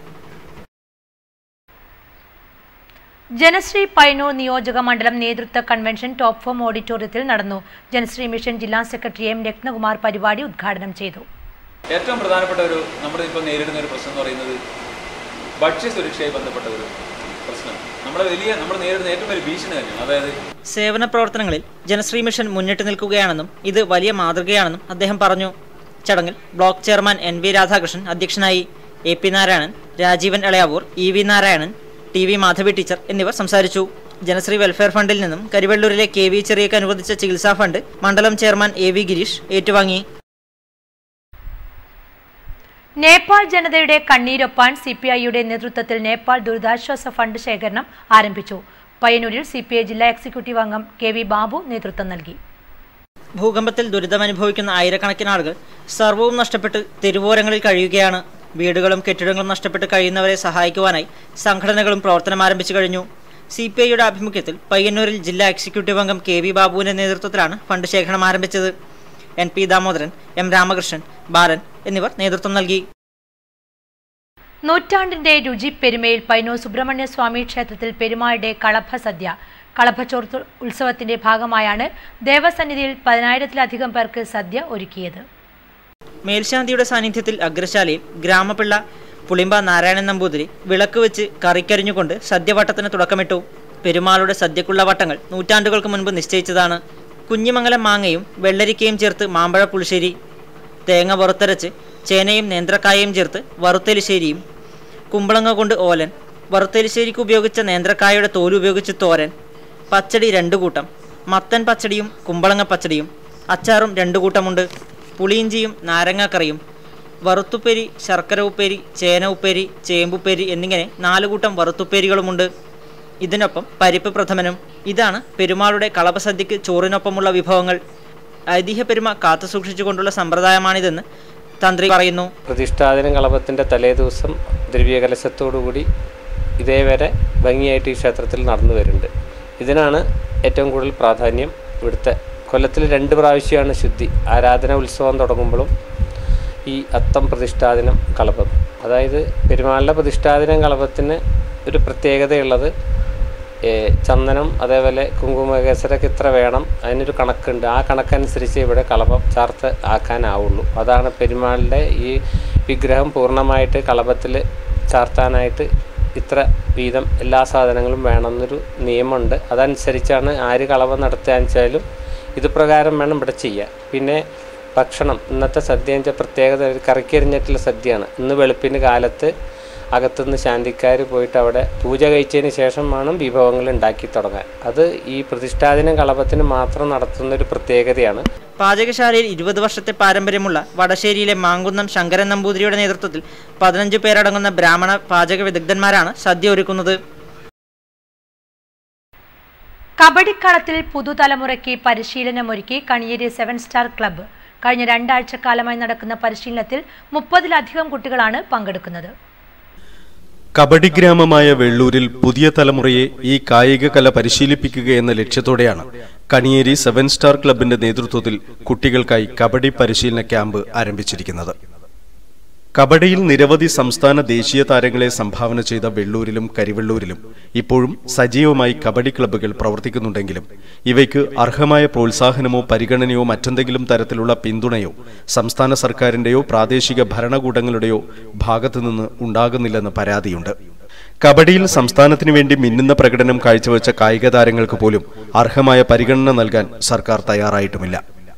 ജനശ്രീ പയ്യന്നൂർ നിയോജക മണ്ഡലം നേതൃത്വ കൺവെൻഷൻ ടോപ്പ് ഫോം ഓഡിറ്റോറിയത്തിൽ നടന്നു. ജനശ്രീ മിഷൻ ജില്ലാ സെക്രട്ടറി എം രത്നകുമാർ പരിപാടി ഉദ്ഘാടനം ചെയ്തു. ഏറ്റവും പ്രധാനപ്പെട്ട ഒരു നമ്മുടെ ഇപ്പോൾ നേരിടുന്ന ഒരു പ്രശ്നം എന്ന് പറയുന്നത് ഭക്ഷ്യസുരക്ഷയുമായി ബന്ധപ്പെട്ട ഒരു പ്രശ്നം. നമ്മുടെ വലിയ നമ്മൾ നേരിടുന്ന ഏറ്റവും വലിയ ഭീഷണി തന്നെയാണ്. അതായത് സേവന പ്രവർത്തനങ്ങളിൽ ജനശ്രീ മിഷൻ മുന്നിട്ട് നിൽക്കുകയാണെന്നും ഇത് വലിയ മാതൃകയാണെന്നും അദ്ദേഹം പറഞ്ഞു. ചടങ്ങിൽ block chairman N V Radhakrishnan അധ്യക്ഷനായി. A P Narayanan, Rajeevan Elayavoor, E V Narayanan, T V Madhavi teacher എന്നിവർ സംസാരിച്ചു. ജനശ്രീ വെൽഫെയർ ഫണ്ടിൽ നിന്നും കരിവെള്ളൂരിലെ കെ വി ചെറിയക്ക് അനുവദിച്ച ചികിത്സാ ഫണ്ട് മണ്ഡലം ചെയർമാൻ എ വി ഗിരീഷ് ഏറ്റുവാങ്ങി. നേപ്പാൾ ജനതയുടെ കണ്ണീരൊപ്പാൻ സി പി ഐയുടെ നേതൃത്വത്തിൽ നേപ്പാൾ ദുരിതാശ്വാസ ഫണ്ട് ശേഖരണം ആരംഭിച്ചു. പയ്യന്നൂരിൽ സി പി ഐ ജില്ലാ എക്സിക്യൂട്ടീവ് അംഗം കെ വി ബാബു നേതൃത്വം നൽകി. ഭൂകമ്പത്തിൽ ദുരിതമനുഭവിക്കുന്ന ആയിരക്കണക്കിന് ആളുകൾ സർവ്വവും നഷ്ടപ്പെട്ട് തെരുവോരങ്ങളിൽ കഴിയുകയാണ്. വീടുകളും കെട്ടിടങ്ങളും നഷ്ടപ്പെട്ട് കഴിയുന്നവരെ സഹായിക്കുവാനായി സംഘടനകളും പ്രവർത്തനം ആരംഭിച്ചു കഴിഞ്ഞു. സി പി ഐയുടെ ആഭിമുഖ്യത്തിൽ പയ്യന്നൂരിൽ ജില്ലാ എക്സിക്യൂട്ടീവ് അംഗം കെ വി ബാബുവിന്റെ നേതൃത്വത്തിലാണ് ഫണ്ട് ശേഖരണം ആരംഭിച്ചത്. N P Damodaran, M Ramakrishnan, Balan എന്നിവർ നേതൃത്വം നൽകി. നൂറ്റാണ്ടിന്റെ രുചി പെരുമയിൽ പയ്യന്നൂർ സുബ്രഹ്മണ്യ സ്വാമി ക്ഷേത്രത്തിൽ പെരുമാളുടെ കളഭ സദ്യ. കളഭച്ചോർ ഉത്സവത്തിന്റെ ഭാഗമായാണ് ദേവസന്നിധിയിൽ പതിനായിരത്തിലധികം പേർക്ക് സദ്യ ഒരുക്കിയത്. മേൽശാന്തിയുടെ സാന്നിധ്യത്തിൽ അഗ്രശാലയിൽ ഗ്രാമപിള്ള പുളിമ്പ നാരായണൻ നമ്പൂതിരി വിളക്ക് വെച്ച് കറിക്കരിഞ്ഞുകൊണ്ട് സദ്യവട്ടത്തിന് തുടക്കമിട്ടു. പെരുമാളുടെ സദ്യക്കുള്ള വട്ടങ്ങൾ നൂറ്റാണ്ടുകൾക്ക് മുൻപ് നിശ്ചയിച്ചതാണ്. കുഞ്ഞിമംഗലം മാങ്ങയും വെള്ളരിക്കയും ചേർത്ത് മാമ്പഴ പുളിശ്ശേരി, തേങ്ങ വറുത്തരച്ച് ചേനയും നേന്ത്രക്കായയും ചേർത്ത് വറുത്തലിശ്ശേരിയും, കുമ്പളങ്ങ കൊണ്ട് ഓലൻ, വറുത്തലിശ്ശേരിക്ക് ഉപയോഗിച്ച നേന്ത്രക്കായയുടെ തോല് ഉപയോഗിച്ച് തോരൻ, പച്ചടി രണ്ടു കൂട്ടം, മത്തൻ പച്ചടിയും കുമ്പളങ്ങ പച്ചടിയും, അച്ചാറും രണ്ടു കൂട്ടമുണ്ട്, പുളിയിഞ്ചിയും നാരങ്ങാക്കറിയും, വറുത്തുപ്പേരി, ശർക്കര ഉപ്പേരി, ചേന ഉപ്പേരി, ചേമ്പുപ്പേരി എന്നിങ്ങനെ നാലു കൂട്ടം വറുത്തുപ്പേരികളുമുണ്ട്. ഇതിനൊപ്പം പരിപ്പ് പ്രഥമനും. ഇതാണ് പെരുമാളുടെ കളഭസദ്യക്ക് ചോറിനൊപ്പമുള്ള വിഭവങ്ങൾ. ഐതിഹ്യ പെരുമ കാത്തുസൂക്ഷിച്ചുകൊണ്ടുള്ള സമ്പ്രദായമാണിതെന്ന് തന്ത്രി പറയുന്നു. പ്രതിഷ്ഠാദിന കളഭത്തിൻ്റെ തലേദിവസം ദ്രവ്യകലശത്തോടുകൂടി ഇതേവരെ ഭംഗിയായിട്ട് ഈ ക്ഷേത്രത്തിൽ നടന്നു വരുന്നുണ്ട്. ഇതിനാണ് ഏറ്റവും കൂടുതൽ പ്രാധാന്യം. ഇവിടുത്തെ കൊല്ലത്തിൽ രണ്ട് പ്രാവശ്യമാണ് ശുദ്ധി. ആരാധന ഉത്സവം തുടങ്ങുമ്പോഴും ഈ അത്തം പ്രതിഷ്ഠാദിനം കളഭം, അതായത് പെരുമാളുടെ പ്രതിഷ്ഠാദിനം കളഭത്തിന് ഒരു പ്രത്യേകതയുള്ളത് ചന്ദനം അതേപോലെ കുങ്കുമകേസരൊക്കെ ഇത്ര വേണം, അതിനൊരു കണക്കുണ്ട്. ആ കണക്കനുസരിച്ച് ഇവിടെ കളഭം ചാർത്ത് ആക്കാനാവുള്ളൂ. അതാണ് പെരുമാളുടെ ഈ വിഗ്രഹം പൂർണ്ണമായിട്ട് കളഭത്തിൽ ചാർത്താനായിട്ട് ഇത്ര വീതം എല്ലാ സാധനങ്ങളും വേണമെന്നൊരു നിയമമുണ്ട്. അതനുസരിച്ചാണ് ആര് കളഭം നടത്തുകയെന്ന് വെച്ചാലും ഇത് പ്രകാരം വേണം ഇവിടെ ചെയ്യുക. പിന്നെ ഭക്ഷണം, ഇന്നത്തെ സദ്യ വെച്ചാൽ പ്രത്യേകത കറിക്കരിഞ്ഞിട്ടുള്ള സദ്യയാണ്. ഇന്ന് വെളുപ്പിന് കാലത്ത് അകത്തുനിന്ന് ശാന്തിക്കാർ പോയിട്ട് അവിടെ പൂജ കഴിച്ചതിന് ശേഷം വേണം വിഭവങ്ങൾ ഉണ്ടാക്കി തുടങ്ങാൻ. അത് ഈ പ്രതിഷ്ഠാദിന കളഭത്തിന് മാത്രം നടത്തുന്നൊരു പ്രത്യേകതയാണ്. പാചകശാലയിൽ ഇരുപത് വർഷത്തെ പാരമ്പര്യമുള്ള വടശ്ശേരിയിലെ മാങ്കുന്നം ശങ്കരൻ നമ്പൂതിരിയുടെ നേതൃത്വത്തിൽ പതിനഞ്ച് പേരടങ്ങുന്ന ബ്രാഹ്മണ പാചക വിദഗ്ധന്മാരാണ് സദ്യ ഒരുക്കുന്നത്. കബഡിക്കളത്തിൽ പുതുതലമുറയ്ക്ക് പരിശീലനമൊരുക്കി കണിയേരി സെവൻ സ്റ്റാർ ക്ലബ്ബ്. കഴിഞ്ഞ രണ്ടാഴ്ചക്കാലമായി നടക്കുന്ന പരിശീലനത്തിൽ മുപ്പതിലധികം കുട്ടികളാണ് പങ്കെടുക്കുന്നത്. കബഡി ഗ്രാമമായ വെള്ളൂരിൽ പുതിയ തലമുറയെ ഈ കായിക കല പരിശീലിപ്പിക്കുക എന്ന ലക്ഷ്യത്തോടെയാണ് കണിയേരി സെവൻ സ്റ്റാർ ക്ലബിന്റെ നേതൃത്വത്തിൽ കുട്ടികൾക്കായി കബഡി പരിശീലന ക്യാമ്പ് ആരംഭിച്ചിരിക്കുന്നത്. കബഡിയിൽ നിരവധി സംസ്ഥാന ദേശീയ താരങ്ങളെ സംഭാവന ചെയ്ത വെള്ളൂരിലും കരിവെള്ളൂരിലും ഇപ്പോഴും സജീവമായി കബഡി ക്ലബ്ബുകൾ പ്രവർത്തിക്കുന്നുണ്ടെങ്കിലും ഇവയ്ക്ക് അർഹമായ പ്രോത്സാഹനമോ പരിഗണനയോ മറ്റെന്തെങ്കിലും തരത്തിലുള്ള പിന്തുണയോ സംസ്ഥാന സർക്കാരിന്റെയോ പ്രാദേശിക ഭരണകൂടങ്ങളുടെയോ ഭാഗത്തുനിന്ന് ഉണ്ടാകുന്നില്ലെന്ന് പരാതിയുണ്ട്. കബഡിയിൽ സംസ്ഥാനത്തിനു വേണ്ടി മിന്നുന്ന പ്രകടനം കാഴ്ചവെച്ച കായിക താരങ്ങൾക്ക് പോലും അർഹമായ പരിഗണന നൽകാൻ സർക്കാർ തയ്യാറായിട്ടുമില്ല.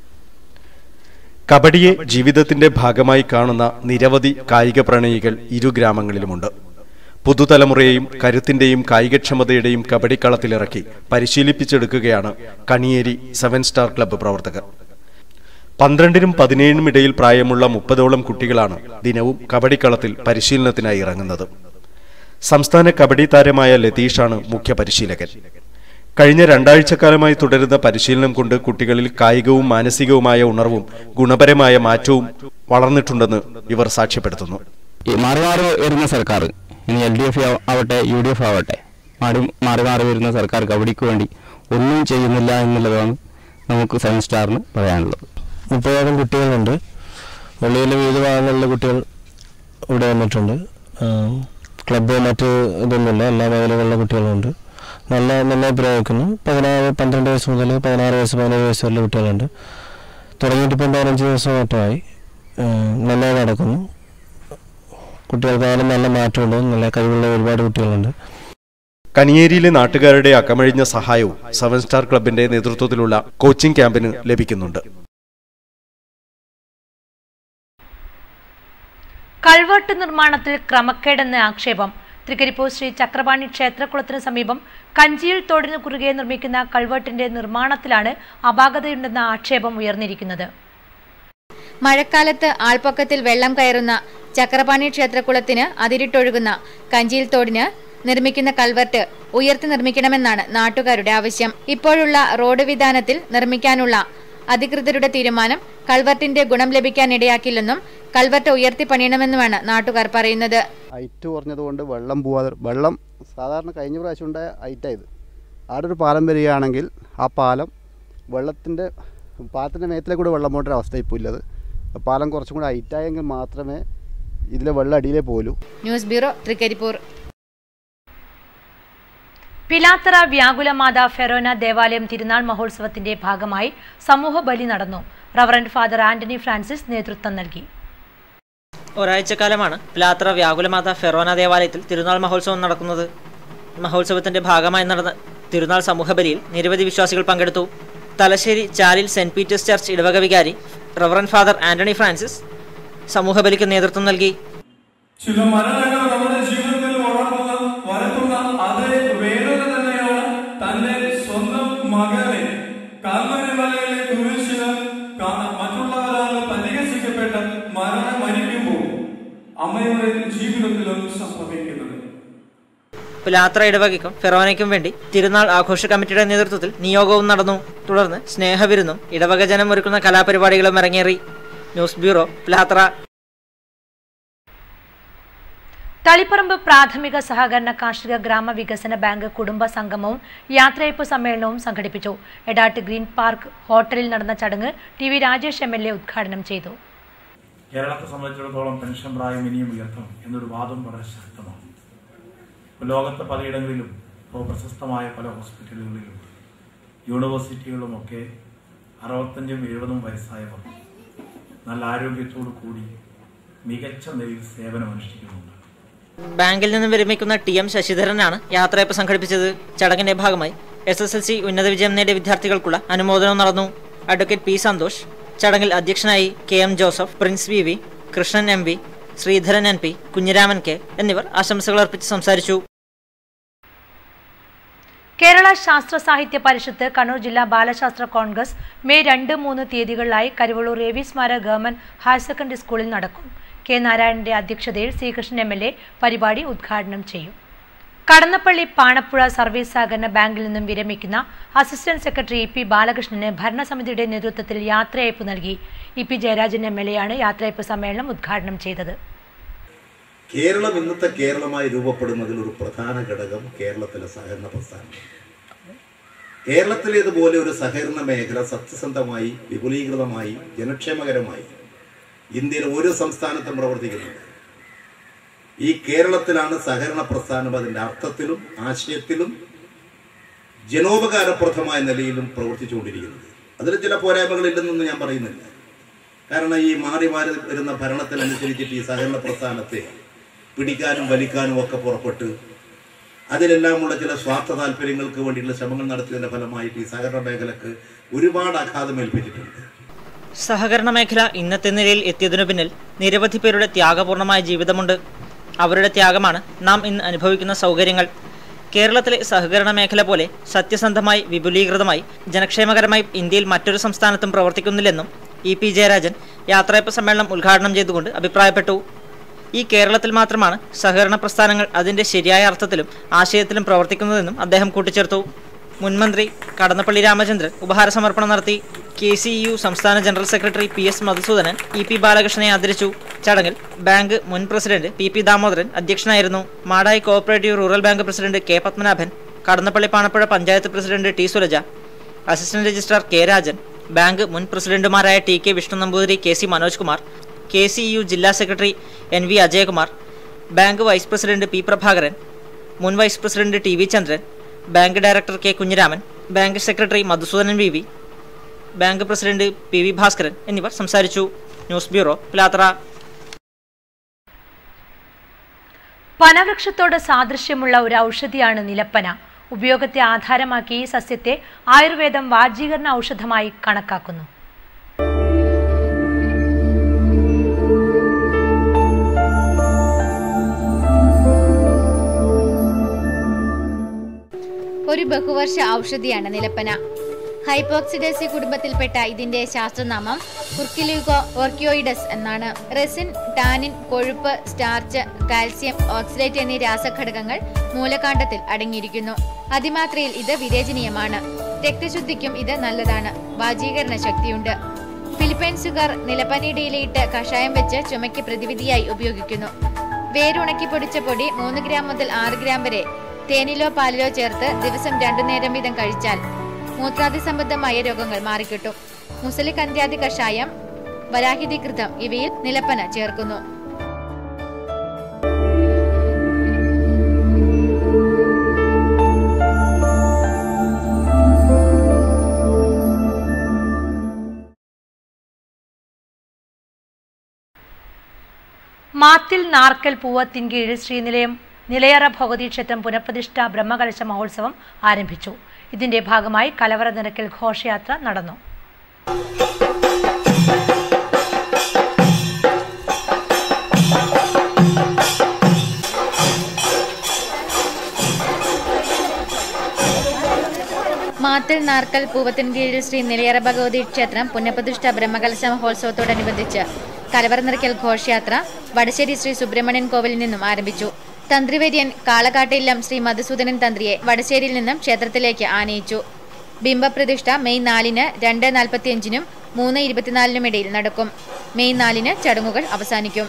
കബഡിയെ ജീവിതത്തിന്റെ ഭാഗമായി കാണുന്ന നിരവധി കായിക പ്രണയികൾ ഇരു ഗ്രാമങ്ങളിലുമുണ്ട്. പുതുതലമുറയെയും കരുത്തിന്റെയും കായികക്ഷമതയുടെയും കബഡിക്കളത്തിലിറക്കി പരിശീലിപ്പിച്ചെടുക്കുകയാണ് കണിയേരി സെവൻ സ്റ്റാർ ക്ലബ്ബ് പ്രവർത്തകർ. പന്ത്രണ്ടിനും പതിനേഴിനും ഇടയിൽ പ്രായമുള്ള മുപ്പതോളം കുട്ടികളാണ് ദിനവും കബഡിക്കളത്തിൽ പരിശീലനത്തിനായി ഇറങ്ങുന്നത്. സംസ്ഥാന കബഡി താരമായ ലതീഷാണ് മുഖ്യ പരിശീലകൻ. കഴിഞ്ഞ രണ്ടാഴ്ചക്കാലമായി തുടരുന്ന പരിശീലനം കൊണ്ട് കുട്ടികളിൽ കായികവും മാനസികവുമായ ഉണർവും ഗുണപരമായ മാറ്റവും വളർന്നിട്ടുണ്ടെന്ന് ഇവർ സാക്ഷ്യപ്പെടുത്തുന്നു. മാറി മാറി വരുന്ന സർക്കാർ, ഇനി എൽ ഡി എഫ് ആവട്ടെ യു ഡി എഫ് ആവട്ടെ, മാറി മാറി മാറി വരുന്ന സർക്കാർ കബഡിക്ക് വേണ്ടി ഒന്നും ചെയ്യുന്നില്ല എന്നുള്ളതാണ് നമുക്ക് സെവൻ സ്റ്റാറിന് പറയാനുള്ളത്. മുപ്പതോളം കുട്ടികളുണ്ട്. വെള്ളിയിലെ വിവിധ ഭാഗങ്ങളിലെ കുട്ടികൾ ഇവിടെ വന്നിട്ടുണ്ട്. ക്ലബ്ബ് മറ്റ് ഇതൊന്നുമില്ല, എല്ലാ മേഖലകളിലെ കുട്ടികളുണ്ട്. നല്ല നന്നായി പ്രയോഗിക്കുന്നു. പതിനാറ് പന്ത്രണ്ട് വയസ്സ് മുതൽ പതിനാറ് വയസ്സ് പതിനേഴ് വയസ്സ് വരെയുള്ള കുട്ടികളുണ്ട്. തുടങ്ങിയിട്ടിപ്പം പതിനഞ്ച് ദിവസം മറ്റുമായി നന്നായി നടക്കുന്നു. കുട്ടികൾക്കായാലും നല്ല മാറ്റമുണ്ട്. നല്ല കഴിവുള്ള ഒരുപാട് കുട്ടികളുണ്ട്. കണിയേരിയിലെ നാട്ടുകാരുടെ അകമഴിഞ്ഞ സഹായവും സെവൻ സ്റ്റാർ ക്ലബിന്റെ നേതൃത്വത്തിലുള്ള കോച്ചിംഗ് ക്യാമ്പിന് ലഭിക്കുന്നുണ്ട്. കൾവർട്ട് നിർമ്മാണത്തിൽ ക്രമക്കേടെന്ന് ആക്ഷേപം. തൃക്കരിപ്പൂർ ശ്രീ ചക്രപാണി ക്ഷേത്രക്കുളത്തിന് സമീപം കഞ്ചിയിൽ തോടിന് കുറുകെ നിർമ്മിക്കുന്ന കൾവർട്ടിന്റെ നിർമ്മാണത്തിലാണ് അപാകതയുണ്ടെന്ന ആക്ഷേപം ഉയർന്നിരിക്കുന്നത്. മഴക്കാലത്ത് ആൾപ്പൊക്കത്തിൽ വെള്ളം കയറുന്ന ചക്രപാണി ക്ഷേത്രക്കുളത്തിന് അതിരിട്ടൊഴുകുന്ന കഞ്ചിയിൽ തോടിന് നിർമ്മിക്കുന്ന കൾവർട്ട് ഉയർത്തി നിർമ്മിക്കണമെന്നാണ് നാട്ടുകാരുടെ ആവശ്യം. ഇപ്പോഴുള്ള റോഡ് വിധാനത്തിൽ നിർമ്മിക്കാനുള്ള അധികൃതരുടെ തീരുമാനം കൾവർട്ടിന്റെ ഗുണം ലഭിക്കാൻ ഇടയാക്കില്ലെന്നും കൾവർട്ട് ഉയർത്തി പണിയണമെന്നുമാണ് നാട്ടുകാർ പറയുന്നത്. ഹൈറ്റ് കുറഞ്ഞതുകൊണ്ട് വെള്ളം പോവാതെ, വെള്ളം സാധാരണ കഴിഞ്ഞ പ്രാവശ്യം ഉണ്ടായ ഹൈറ്റായത് അവിടെ ഒരു പാലം വരികയാണെങ്കിൽ ആ പാലം വെള്ളത്തിൻ്റെ പാലത്തിൻ്റെ മേത്തിലെ കൂടെ വെള്ളം പോകേണ്ട അവസ്ഥ ഇപ്പോൾ ഇല്ലത്. പാലം കുറച്ചും കൂടെ ഹൈറ്റായെങ്കിൽ മാത്രമേ ഇതിലെ വെള്ളം അടിയിലേ പോലൂ. News bureau, Trikaripur. പിലാത്തറ വ്യാകുലമാത ഫെറോന ദേവാലയം തിരുനാൾ മഹോത്സവത്തിന്റെ ഭാഗമായി സമൂഹ ബലി നടന്നു. റവറന്റ് ഫാദർ ആന്റണി ഫ്രാൻസിസ് നേതൃത്വം നൽകി. ഒരാഴ്ചക്കാലമാണ് പിലാത്തറ വ്യാകുലമാത ഫെറോന ദേവാലയത്തിൽ തിരുനാൾ മഹോത്സവം നടക്കുന്നത്. മഹോത്സവത്തിന്റെ ഭാഗമായി നടന്ന തിരുനാൾ സമൂഹബലിയിൽ നിരവധി വിശ്വാസികൾ പങ്കെടുത്തു. തലശ്ശേരി ചാലിൽ സെന്റ് പീറ്റേഴ്സ് ചർച്ച് ഇടവക വികാരി റവറന്റ് ഫാദർ ആന്റണി ഫ്രാൻസിസ് സമൂഹബലിക്ക് നേതൃത്വം നൽകി. ചില മരണങ്ങൾ നമ്മുടെ ജീവിതത്തിൽ വളർത്തുന്ന അതേ വേദന തന്നെയാണ് തന്റെ സ്വന്തം മകനെ കാൽവരി മലയിലെ കുരിശിന് മറ്റുള്ളവരാൽ പരിഹസിക്കപ്പെട്ട മരണം മരിക്കുമ്പോൾ അമ്മയുടെ ജീവിതത്തിലും സംഭവിക്കുന്നത്. പിലാത്തറ ഇടവകയ്ക്കും ഫെറോനയ്ക്കും വേണ്ടി തിരുനാൾ ആഘോഷ കമ്മിറ്റിയുടെ നേതൃത്വത്തിൽ നിയോഗവും നടന്നു. തുടർന്ന് സ്നേഹവിരുന്നും ഇടവക ജനം ഒരുക്കുന്ന കലാപരിപാടികളും അരങ്ങേറി. News bureau, Pilathara. തളിപ്പറമ്പ് പ്രാഥമിക സഹകരണ കാർഷിക ഗ്രാമ വികസന ബാങ്ക് കുടുംബ സംഗമവും യാത്രയപ്പ് സമ്മേളനവും സംഘടിപ്പിച്ചു. എടാട്ട് ഗ്രീൻ പാർക്ക് ഹോട്ടലിൽ നടന്ന ചടങ്ങ് T V Rajesh M L A ഉദ്ഘാടനം ചെയ്തു. കേരളത്തെ സംബന്ധിച്ചിടത്തോളം പെൻഷൻ പ്രായം ഇനിയും ഉയർത്തണം എന്നൊരു വാദം വളരെ ശക്തമാണ്. ലോകത്തെ പലയിടങ്ങളിലും ഇപ്പോൾ പ്രശസ്തമായ പല ഹോസ്പിറ്റലുകളിലും യൂണിവേഴ്സിറ്റികളുമൊക്കെ അറുപത്തഞ്ചും എഴുപതും വയസ്സായവർ നല്ല ആരോഗ്യത്തോടു കൂടി മികച്ച നിലയിൽ സേവനം അനുഷ്ഠിക്കുന്നുണ്ട്. ബാങ്കിൽ നിന്നും വിരമിക്കുന്ന ടി എം ശശിധരനാണ് യാത്രയപ്പ് സംഘടിപ്പിച്ചത്. ചടങ്ങിന്റെ ഭാഗമായി എസ് എസ് എൽ സി ഉന്നത വിജയം നേടിയ വിദ്യാർത്ഥികൾക്കുള്ള അനുമോദനം നടന്നു. അഡ്വക്കേറ്റ് പി സന്തോഷ് ചടങ്ങിൽ അധ്യക്ഷനായി. K M Joseph, Prince V V, Krishnan M V, Sreedharan N P, Kunhiraman K എന്നിവർ ആശംസകൾ അർപ്പിച്ച് സംസാരിച്ചു. കേരള ശാസ്ത്ര സാഹിത്യ പരിഷത്ത് കണ്ണൂർ ജില്ലാ ബാലശാസ്ത്ര കോൺഗ്രസ് മെയ് രണ്ട് മൂന്ന് തീയതികളിലായി കരുവള്ളൂർ എ വി സ്മാരക ഗവൺമെന്റ് ഹയർ സെക്കൻഡറി സ്കൂളിൽ നടക്കും. കെ നാരായണന്റെ അധ്യക്ഷതയിൽ ശ്രീകൃഷ്ണൻ എം എൽ എ പരിപാടി ഉദ്ഘാടനം ചെയ്യും. കടന്നപ്പള്ളി പാണപ്പുഴ സർവീസ് സഹകരണ ബാങ്കിൽ നിന്നും വിരമിക്കുന്ന അസിസ്റ്റന്റ് സെക്രട്ടറി ഇ പി ബാലകൃഷ്ണന് ഭരണസമിതിയുടെ നേതൃത്വത്തിൽ യാത്രയയപ്പ് നൽകി. E P Jayarajan M L A ആണ് യാത്രയയപ്പ് സമ്മേളനം ഉദ്ഘാടനം ചെയ്തത്. കേരളം ഇന്നത്തെ കേരളമായി രൂപപ്പെടുന്നതിൽ ഒരു പ്രധാന ഘടകം കേരളത്തിലെ സഹകരണ പ്രസ്ഥാനം. കേരളത്തിലേതുപോലെ ഒരു സഹകരണ മേഖല സത്യസന്ധമായി, വിപുലീകൃതമായി, ജനക്ഷേമകരമായി ഇന്ത്യയിൽ ഓരോ സംസ്ഥാനത്തും പ്രവർത്തിക്കുന്നുണ്ട്. ഈ കേരളത്തിലാണ് സഹകരണ പ്രസ്ഥാനം അതിൻ്റെ അർത്ഥത്തിലും ആശയത്തിലും ജനോപകാരപ്രദമായ നിലയിലും പ്രവർത്തിച്ചുകൊണ്ടിരിക്കുന്നത്. അതിൽ ചില പോരായ്മകളില്ലെന്നൊന്നും ഞാൻ പറയുന്നില്ല. കാരണം ഈ മാറി മാറി വരുന്ന ഭരണത്തിനനുസരിച്ചിട്ട് ഈ സഹകരണ പ്രസ്ഥാനത്തെ പിടിക്കാനും വലിക്കാനും ഒക്കെ പുറപ്പെട്ട് അതിലെല്ലാമുള്ള ചില സ്വാർത്ഥ താല്പര്യങ്ങൾക്ക് വേണ്ടിയുള്ള ശ്രമങ്ങൾ നടത്തിയതിൻ്റെ ഫലമായിട്ട് ഈ സഹകരണ മേഖലക്ക് ഒരുപാട് ആഘാതം ഏൽപ്പിച്ചിട്ടുണ്ട്. സഹകരണ മേഖല ഇന്നത്തെ നിലയിൽ എത്തിയതിനു പിന്നിൽ നിരവധി പേരുടെ ത്യാഗപൂർണമായ ജീവിതമുണ്ട്. അവരുടെ ത്യാഗമാണ് നാം ഇന്ന് അനുഭവിക്കുന്ന സൗകര്യങ്ങൾ. കേരളത്തിലെ സഹകരണ മേഖല പോലെ സത്യസന്ധമായി, വിപുലീകൃതമായി, ജനക്ഷേമകരമായി ഇന്ത്യയിൽ മറ്റൊരു സംസ്ഥാനത്തും പ്രവർത്തിക്കുന്നില്ലെന്നും ഇ പി ജയരാജൻ യാത്രയയപ്പ് സമ്മേളനം ഉദ്ഘാടനം ചെയ്തുകൊണ്ട് അഭിപ്രായപ്പെട്ടു. ഈ കേരളത്തിൽ മാത്രമാണ് സഹകരണ പ്രസ്ഥാനങ്ങൾ അതിൻ്റെ ശരിയായ അർത്ഥത്തിലും ആശയത്തിലും പ്രവർത്തിക്കുന്നതെന്നും അദ്ദേഹം കൂട്ടിച്ചേർത്തു. മുൻമന്ത്രി കടന്നപ്പള്ളി രാമചന്ദ്രൻ ഉപഹാര സമർപ്പണം നടത്തി. കെ സി യു സംസ്ഥാന general secretary P S Madhusoodanan E P ബാലകൃഷ്ണനെ ആദരിച്ചു. ചടങ്ങിൽ ബാങ്ക് മുൻ പ്രസിഡന്റ് പി പി ദാമോദരൻ അധ്യക്ഷനായിരുന്നു. Madayi cooperative rural bank president K Padmanabhan, Kadannappalli Panappuzha panchayat president T Suraja, assistant registrar K Rajan, bank മുൻ പ്രസിഡന്റുമാരായ T K Vishnu Namboothiri, K C Manoj Kumar, K C U ജില്ലാ secretary N V Ajayakumar, bank vice president P Prabhakaran, മുൻ vice president T V Chandran, bank director K Kunhiraman, bank secretary Madhusoodanan V V, bank president P V Bhaskaran എന്നിവർ സംസാരിച്ചു. News bureau, Pilathara. പനവൃക്ഷത്തോട് സാദൃശ്യമുള്ള ഒരു ഔഷധിയാണ് നിലപ്പന. ഉപയോഗത്തെ ആധാരമാക്കി ഈ സസ്യത്തെ ആയുർവേദം വാജീകരണ ഔഷധമായി കണക്കാക്കുന്നു. ഒരു ബഹുവർഷ ഔഷധിയാണ് നിലപ്പന. ഹൈപ്പോക്സിഡേസി കുടുംബത്തിൽപ്പെട്ട ഇതിന്റെ ശാസ്ത്രനാമം കുർക്കിലിഗോ ഓർക്കിയോയിഡസ് എന്നാണ്. റെസിൻ, ടാനിൻ, കൊഴുപ്പ്, സ്റ്റാർച്ച്, കാൽസ്യം, ഓക്സിഡേറ്റ് എന്നീ രാസഘടകങ്ങൾ മൂലകാണ്ഡത്തിൽ അടങ്ങിയിരിക്കുന്നു. അതിമാത്രയിൽ ഇത് വിരേചനീയമാണ്. രക്തശുദ്ധിക്കും ഇത് നല്ലതാണ്. വാജീകരണ ശക്തിയുണ്ട്. ഫിലിപ്പൈൻസുകാർ നിലപ്പനയുടെ ഇലയിട്ട് കഷായം വെച്ച് ചുമയ്ക്ക് പ്രതിവിധിയായി ഉപയോഗിക്കുന്നു. വേരുണക്കി പൊടിച്ച പൊടി മൂന്ന് ഗ്രാം മുതൽ ആറ് ഗ്രാം വരെ തേനിലോ പാലിലോ ചേർത്ത് ദിവസം രണ്ടു നേരം വീതം കഴിച്ചാൽ മൂത്രാദി സംബന്ധമായ രോഗങ്ങൾ മാറിക്കിട്ടും. മുസലിക് അന്ത്യാദി കഷായം, വരാഹിതീകൃതം ഇവയിൽ നിലപ്പന ചേർക്കുന്നു. മാത്തിൽ നാർക്കൽ പൂവത്തിൻ കീഴിൽ ശ്രീനിലയം നിലയറ ഭഗവതി ക്ഷേത്രം പുനഃപ്രതിഷ്ഠ ബ്രഹ്മകലശ മഹോത്സവം ആരംഭിച്ചു. ഇതിന്റെ ഭാഗമായി കലവറ നിറയ്ക്കൽ ഘോഷയാത്ര നടന്നു. മാത്തിൽ നാർക്കൽ പൂവത്തിൻ കീഴിൽ ശ്രീ നിലയറ ഭഗവതി ക്ഷേത്രം പുനഃപ്രതിഷ്ഠ ബ്രഹ്മകലശ മഹോത്സവത്തോടനുബന്ധിച്ച് കലവറ നിറയ്ക്കൽ ഘോഷയാത്ര വടശ്ശേരി ശ്രീ സുബ്രഹ്മണ്യൻ കോവിലിൽ നിന്നും ആരംഭിച്ചു. തന്ത്രിവര്യൻ കാളകാട്ടില്ലം ശ്രീ മധുസൂദനൻ തന്ത്രിയെ വടശ്ശേരിയിൽ നിന്നും ക്ഷേത്രത്തിലേക്ക് ആനയിച്ചു. ബിംബപ്രതിഷ്ഠ മെയ് നാലിന് രണ്ട് നാൽപ്പത്തിയഞ്ചിനും മൂന്ന് ഇരുപത്തിനാലിനും ഇടയിൽ നടക്കും. മെയ് നാലിന് ചടങ്ങുകൾ അവസാനിക്കും.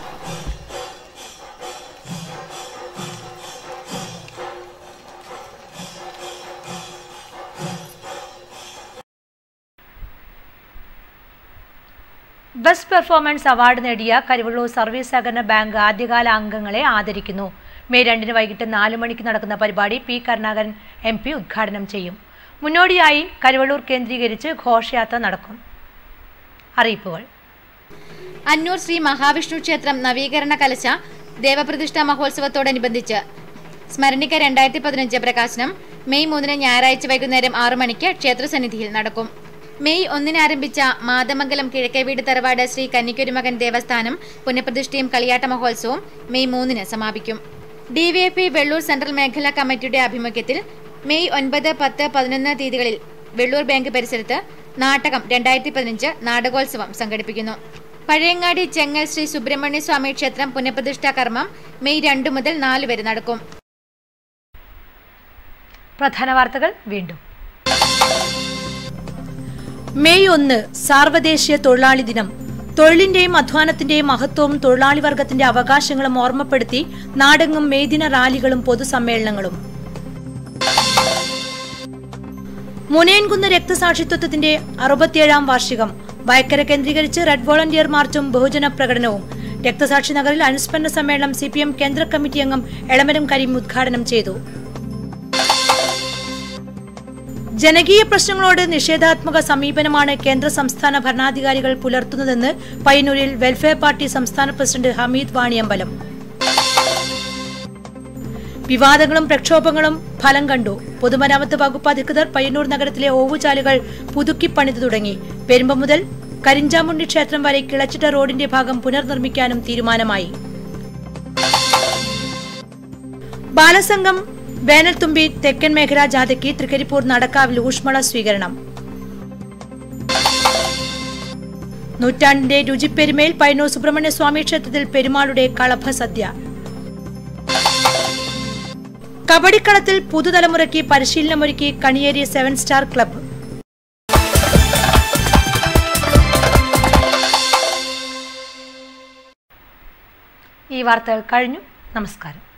ബെസ്റ്റ് പെർഫോമൻസ് അവാർഡ് നേടിയ കരുവള്ളൂർ സർവീസ് സഹകരണ ബാങ്ക് ആദ്യകാല അംഗങ്ങളെ ആദരിക്കുന്നു. മെയ് രണ്ടിന് വൈകിട്ട് നാല് മണിക്ക് നടക്കുന്ന പരിപാടി പി കരുണാകരൻ എം പി ഉദ്ഘാടനം ചെയ്യും. മുന്നോടിയായി കരുവള്ളൂർ കേന്ദ്രീകരിച്ച് ഘോഷയാത്ര നടക്കും. അറിയിപ്പുകൾ. അന്നൂർ ശ്രീ മഹാവിഷ്ണു ക്ഷേത്രം നവീകരണ കലശ ദേവപ്രതിഷ്ഠാ മഹോത്സവത്തോടനുബന്ധിച്ച് സ്മരണിക രണ്ടായിരത്തി പതിനഞ്ച് പ്രകാശനം മെയ് മൂന്നിന് ഞായറാഴ്ച വൈകുന്നേരം ആറു മണിക്ക് ക്ഷേത്രസന്നിധിയിൽ നടക്കും. മെയ് ഒന്നിന് ആരംഭിച്ച മാതമംഗലം കിഴക്കേവീട് തറവാട് ശ്രീ കന്നിക്കൊരുമകൻ ദേവസ്ഥാനം പുനഃപ്രതിഷ്ഠയും കളിയാട്ട മഹോത്സവവും മെയ് മൂന്നിന് സമാപിക്കും. ഡിവൈഎഫ്ഐ വെള്ളൂർ സെൻട്രൽ മേഖലാ കമ്മിറ്റിയുടെ ആഭിമുഖ്യത്തിൽ മെയ് ഒൻപത്, പത്ത്, പതിനൊന്ന് തീയതികളിൽ വെള്ളൂർ ബാങ്ക് പരിസരത്ത് നാടകം രണ്ടായിരത്തി പതിനഞ്ച് നാടകോത്സവം സംഘടിപ്പിക്കുന്നു. പഴയങ്ങാടി ചെങ്ങൽ ശ്രീ സുബ്രഹ്മണ്യ സ്വാമി ക്ഷേത്രം പുനഃപ്രതിഷ്ഠാ കർമ്മം മെയ് രണ്ട് മുതൽ നാല് വരെ നടക്കും. പ്രധാന വാർത്തകൾ വീണ്ടും. മെയ് ഒന്ന് സാർവദേശീയ തൊഴിലാളി ദിനം. തൊഴിലിന്റെയും അധ്വാനത്തിന്റെയും മഹത്വവും തൊഴിലാളി വർഗത്തിന്റെ അവകാശങ്ങളും ഓർമ്മപ്പെടുത്തി നാടെങ്ങും മെയ് ദിന റാലികളും പൊതുസമ്മേളനങ്ങളും. മുനയൻകുന്ന് രക്തസാക്ഷിത്വത്തിന്റെ അറുപത്തിയേഴാം വാർഷികം. വയക്കര കേന്ദ്രീകരിച്ച് റെഡ് വോളണ്ടിയർ മാർച്ചും ബഹുജന പ്രകടനവും. രക്തസാക്ഷി നഗറിൽ അനുസ്മരണ സമ്മേളനം സി പി എം കേന്ദ്ര കമ്മിറ്റി അംഗം എളമരം കരീം ഉദ്ഘാടനം ചെയ്തു. ജനകീയ പ്രശ്നങ്ങളോട് നിഷേധാത്മക സമീപനമാണ് കേന്ദ്ര സംസ്ഥാന ഭരണാധികാരികൾ പുലർത്തുന്നതെന്ന് പയ്യന്നൂരിൽ വെൽഫെയർ പാർട്ടി സംസ്ഥാന പ്രസിഡന്റ് ഹമീദ് വാണിയമ്പലം. വിവാദങ്ങളും പ്രക്ഷോഭങ്ങളും ഫലം കണ്ടു. പൊതുമരാമത്ത് വകുപ്പ് അധികൃതർ പയ്യന്നൂർ നഗരത്തിലെ ഓവുചാലുകൾ പുതുക്കി പണിതു തുടങ്ങി. പെരുമ്പ മുതൽ കരിഞ്ചാമുണ്ടി ക്ഷേത്രം വരെ കിളച്ചിട്ട റോഡിന്റെ ഭാഗം പുനർനിർമ്മിക്കാനും തീരുമാനമായി. ബാലസംഘം വേനൽത്തുമ്പി തെക്കൻ മേഖലാ ജാഥയ്ക്ക് തൃക്കരിപ്പൂർ നടക്കാവിൽ ഊഷ്മള സ്വീകരണം. നൂറ്റാണ്ടിന്റെ രുചിപ്പെരുമയിൽ പയ്യന്നൂർ സുബ്രഹ്മണ്യ സ്വാമി ക്ഷേത്രത്തിൽ പെരുമാളുടെ കളഭ സദ്യ. കബഡിക്കളത്തിൽ പുതുതലമുറയ്ക്ക് പരിശീലനമൊരുക്കി കണിയേരി സെവൻ സ്റ്റാർ ക്ലബ്ബ്. ഈ വാർത്തകൾ കഴിഞ്ഞു. നമസ്കാരം.